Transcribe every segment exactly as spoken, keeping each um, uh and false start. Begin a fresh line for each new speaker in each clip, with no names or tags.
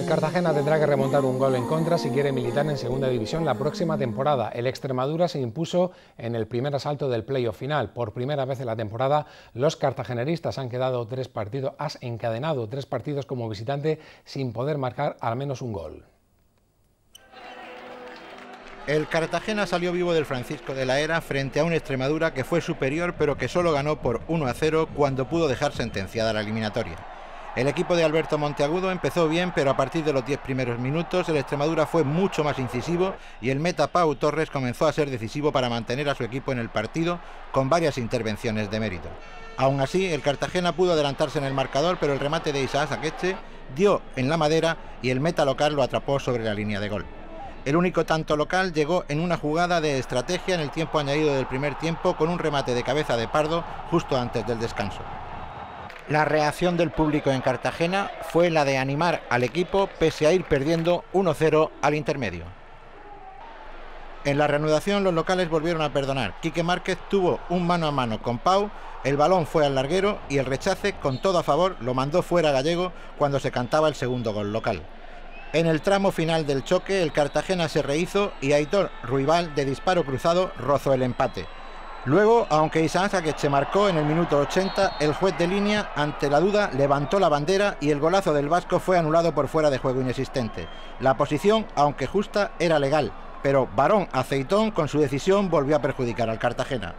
Cartagena tendrá que remontar un gol en contra si quiere militar en segunda división la próxima temporada. El Extremadura se impuso en el primer asalto del playoff final. Por primera vez en la temporada, los cartageneristas han quedado tres partidos, has encadenado tres partidos como visitante sin poder marcar al menos un gol.
El Cartagena salió vivo del Francisco de la Era frente a un Extremadura que fue superior, pero que solo ganó por uno a cero cuando pudo dejar sentenciada la eliminatoria. El equipo de Alberto Monteagudo empezó bien, pero a partir de los diez primeros minutos el Extremadura fue mucho más incisivo y el meta Pau Torres comenzó a ser decisivo para mantener a su equipo en el partido con varias intervenciones de mérito. Aún así, el Cartagena pudo adelantarse en el marcador, pero el remate de Isaac Akeche dio en la madera y el meta local lo atrapó sobre la línea de gol. El único tanto local llegó en una jugada de estrategia en el tiempo añadido del primer tiempo con un remate de cabeza de Pardo justo antes del descanso. La reacción del público en Cartagena fue la de animar al equipo pese a ir perdiendo uno cero al intermedio. En la reanudación los locales volvieron a perdonar. Quique Márquez tuvo un mano a mano con Pau, el balón fue al larguero y el rechace con todo a favor lo mandó fuera Gallego cuando se cantaba el segundo gol local. En el tramo final del choque el Cartagena se rehizo y Aitor Ruibal de disparo cruzado rozó el empate. Luego, aunque Isaac Akeche marcó en el minuto ochenta, el juez de línea, ante la duda, levantó la bandera y el golazo del vasco fue anulado por fuera de juego inexistente. La posición, aunque justa, era legal, pero Barón Aceitón, con su decisión, volvió a perjudicar al Cartagena.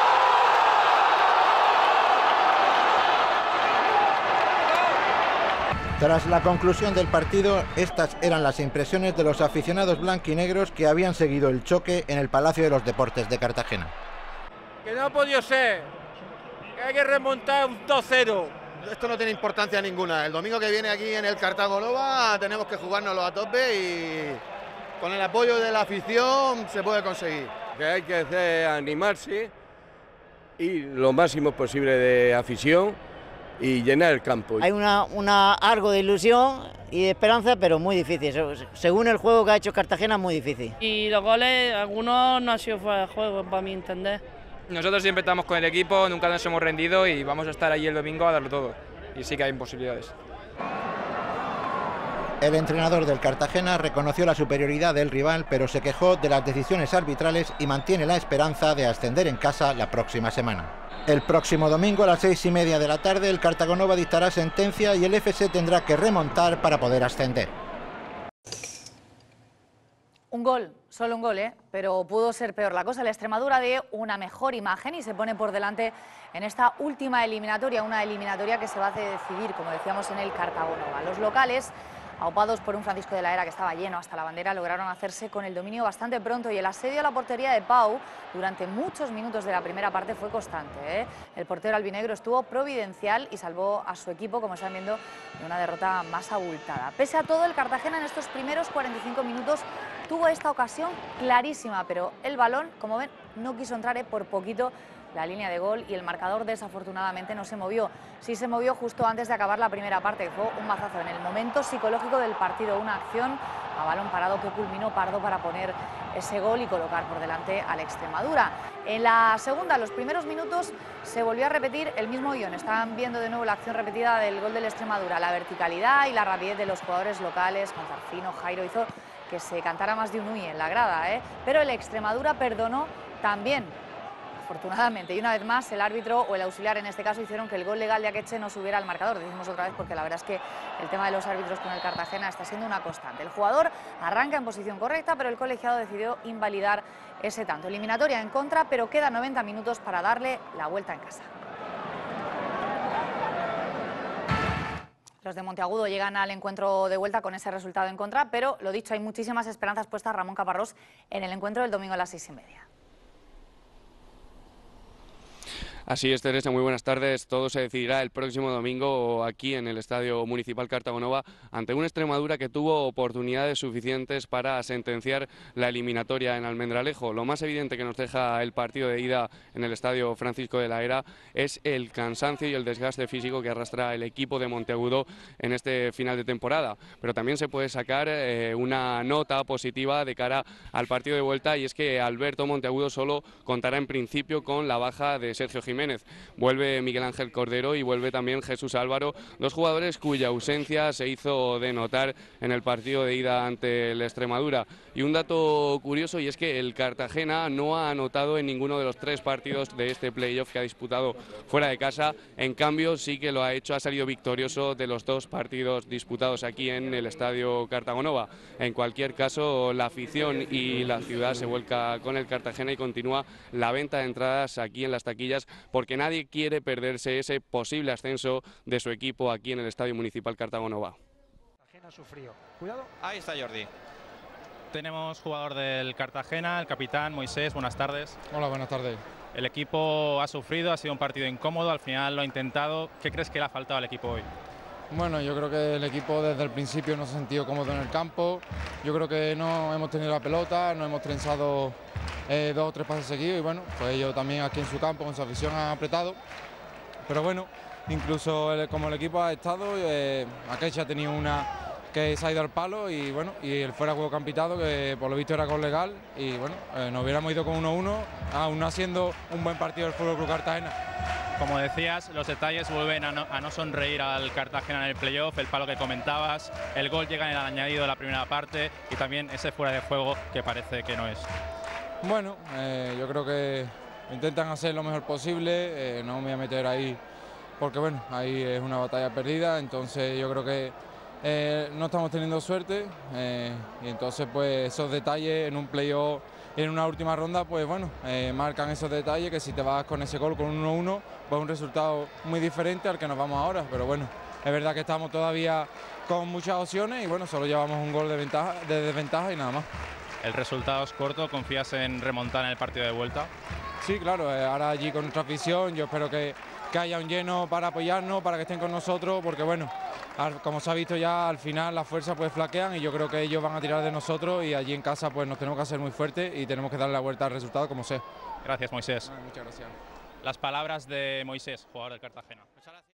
Tras la conclusión del partido, estas eran las impresiones de los aficionados blanquinegros que habían seguido el choque en el Palacio de los Deportes de Cartagena.
Que no ha podido ser, que hay que remontar un dos cero.
Esto no tiene importancia ninguna. El domingo que viene aquí en el Cartago Nova tenemos que jugárnoslo a tope y con el apoyo de la afición se puede conseguir.
Que hay que hacer animarse y lo máximo posible de afición y llenar el campo.
Hay una, una algo de ilusión y de esperanza, pero muy difícil. Según el juego que ha hecho Cartagena, muy difícil.
Y los goles, algunos no han sido fuera de juego, para mi entender.
Nosotros siempre estamos con el equipo, nunca nos hemos rendido y vamos a estar allí el domingo a darlo todo. Y sí que hay posibilidades.
El entrenador del Cartagena reconoció la superioridad del rival, pero se quejó de las decisiones arbitrales y mantiene la esperanza de ascender en casa la próxima semana. El próximo domingo a las seis y media de la tarde el Cartago Nova dictará sentencia y el F C tendrá que remontar para poder ascender.
Un gol, solo un gol, ¿eh? Pero pudo ser peor la cosa. La Extremadura de una mejor imagen y se pone por delante en esta última eliminatoria, una eliminatoria que se va a decidir, como decíamos, en el Cartago Nova. Los locales, aupados por un Francisco de la Era que estaba lleno hasta la bandera, lograron hacerse con el dominio bastante pronto y el asedio a la portería de Pau durante muchos minutos de la primera parte fue constante, ¿eh? El portero albinegro estuvo providencial y salvó a su equipo, como están viendo, de una derrota más abultada. Pese a todo, el Cartagena en estos primeros cuarenta y cinco minutos tuvo esta ocasión clarísima, pero el balón, como ven, no quiso entrar, ¿eh? Por poquito la línea de gol y el marcador desafortunadamente no se movió. Sí se movió justo antes de acabar la primera parte, que fue un mazazo en el momento psicológico del partido, una acción a balón parado que culminó Pardo para poner ese gol y colocar por delante al Extremadura. En la segunda, los primeros minutos, se volvió a repetir el mismo guión. Están viendo de nuevo la acción repetida del gol del Extremadura. La verticalidad y la rapidez de los jugadores locales, Contarcino, Jairo, hizo que se cantara más de un uy en la grada, ¿eh? Pero el Extremadura perdonó también, afortunadamente, y una vez más el árbitro o el auxiliar en este caso hicieron que el gol legal de Akeche no subiera al marcador. Decimos otra vez porque la verdad es que el tema de los árbitros con el Cartagena está siendo una constante. El jugador arranca en posición correcta, pero el colegiado decidió invalidar ese tanto. Eliminatoria en contra, pero quedan noventa minutos para darle la vuelta en casa. Los de Monteagudo llegan al encuentro de vuelta con ese resultado en contra, pero lo dicho, hay muchísimas esperanzas puestas, Ramón Caparrós, en el encuentro del domingo a las seis y media.
Así es, Teresa, muy buenas tardes. Todo se decidirá el próximo domingo aquí en el Estadio Municipal Cartago Nova ante una Extremadura que tuvo oportunidades suficientes para sentenciar la eliminatoria en Almendralejo. Lo más evidente que nos deja el partido de ida en el Estadio Francisco de la Era es el cansancio y el desgaste físico que arrastra el equipo de Monteagudo en este final de temporada. Pero también se puede sacar eh, una nota positiva de cara al partido de vuelta, y es que Alberto Monteagudo solo contará en principio con la baja de Sergio Jiménez Jiménez, vuelve Miguel Ángel Cordero y vuelve también Jesús Álvaro, dos jugadores cuya ausencia se hizo de notar en el partido de ida ante el Extremadura. Y un dato curioso, y es que el Cartagena no ha anotado en ninguno de los tres partidos de este playoff que ha disputado fuera de casa, en cambio sí que lo ha hecho, ha salido victorioso de los dos partidos disputados aquí en el Estadio Cartagonova. En cualquier caso, la afición y la ciudad se vuelca con el Cartagena y continúa la venta de entradas aquí en las taquillas, porque nadie quiere perderse ese posible ascenso de su equipo aquí en el Estadio Municipal Cartagonova.
Cartagena sufrió. Cuidado.
Ahí está Jordi. Tenemos jugador del Cartagena, el capitán Moisés, buenas tardes.
Hola, buenas tardes.
El equipo ha sufrido, ha sido un partido incómodo, al final lo ha intentado. ¿Qué crees que le ha faltado al equipo hoy?
Bueno, yo creo que el equipo desde el principio no se ha sentido cómodo en el campo. Yo creo que no hemos tenido la pelota, no hemos trenzado eh, dos o tres pases seguidos y bueno, pues ellos también aquí en su campo con su afición han apretado. Pero bueno, incluso el, como el equipo ha estado, eh, Akechi ha tenido una que se ha ido al palo y bueno, y el fuera juego que han pitado, que por lo visto era gol legal y bueno, eh, nos hubiéramos ido con uno uno, aún no haciendo un buen partido del Fútbol Club Cartagena.
Como decías, los detalles vuelven a no, a no sonreír al Cartagena en el playoff, el palo que comentabas, el gol llega en el añadido de la primera parte y también ese fuera de juego que parece que no es.
Bueno, eh, yo creo que intentan hacer lo mejor posible, eh, no me voy a meter ahí porque bueno, ahí es una batalla perdida, entonces yo creo que Eh, no estamos teniendo suerte eh, y entonces pues esos detalles en un playoff, en una última ronda, pues bueno, eh, marcan esos detalles que si te vas con ese gol, con un uno uno, pues un resultado muy diferente al que nos vamos ahora, pero bueno, es verdad que estamos todavía con muchas opciones y bueno, solo llevamos un gol de, ventaja, de desventaja y nada más.
¿El resultado es corto? ¿Confías en remontar en el partido de vuelta?
Sí, claro, eh, ahora allí con nuestra afición, yo espero que, que haya un lleno para apoyarnos, para que estén con nosotros, porque bueno, como se ha visto ya, al final las fuerzas pues flaquean y yo creo que ellos van a tirar de nosotros y allí en casa pues nos tenemos que hacer muy fuertes y tenemos que darle la vuelta al resultado como sea.
Gracias, Moisés.
Ah, muchas gracias.
Las palabras de Moisés, jugador del Cartagena.